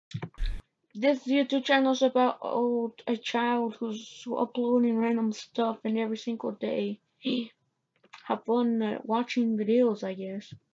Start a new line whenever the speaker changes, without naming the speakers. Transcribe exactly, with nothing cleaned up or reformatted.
This YouTube channel is about oh, a child who's uploading random stuff and every single day. Have fun uh, watching videos, I guess.